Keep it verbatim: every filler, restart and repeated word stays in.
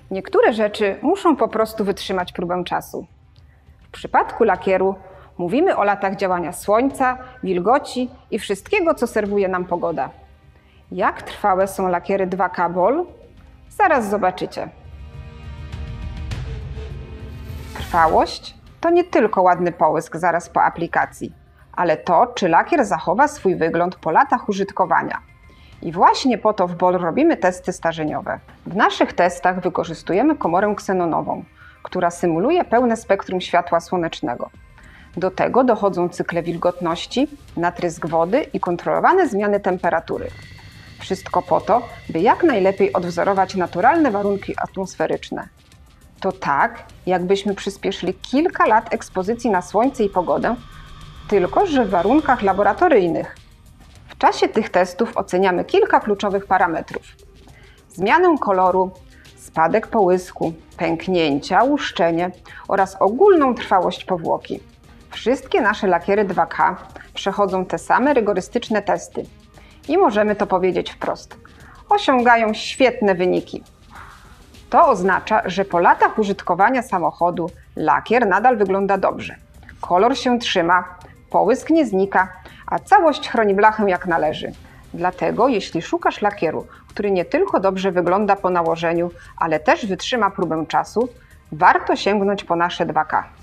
Niektóre rzeczy muszą po prostu wytrzymać próbę czasu. W przypadku lakieru mówimy o latach działania słońca, wilgoci i wszystkiego, co serwuje nam pogoda. Jak trwałe są lakiery dwa K Bol? Zaraz zobaczycie. Trwałość to nie tylko ładny połysk zaraz po aplikacji, ale to, czy lakier zachowa swój wygląd po latach użytkowania. I właśnie po to w Bol robimy testy starzeniowe. W naszych testach wykorzystujemy komorę ksenonową, która symuluje pełne spektrum światła słonecznego. Do tego dochodzą cykle wilgotności, natrysk wody i kontrolowane zmiany temperatury. Wszystko po to, by jak najlepiej odwzorować naturalne warunki atmosferyczne. To tak, jakbyśmy przyspieszyli kilka lat ekspozycji na słońce i pogodę, tylko że w warunkach laboratoryjnych. W czasie tych testów oceniamy kilka kluczowych parametrów. Zmianę koloru, spadek połysku, pęknięcia, łuszczenie oraz ogólną trwałość powłoki. Wszystkie nasze lakiery dwa K przechodzą te same rygorystyczne testy i możemy to powiedzieć wprost. Osiągają świetne wyniki. To oznacza, że po latach użytkowania samochodu lakier nadal wygląda dobrze. Kolor się trzyma, połysk nie znika, a całość chroni blachę jak należy. Dlatego jeśli szukasz lakieru, który nie tylko dobrze wygląda po nałożeniu, ale też wytrzyma próbę czasu, warto sięgnąć po nasze dwa K.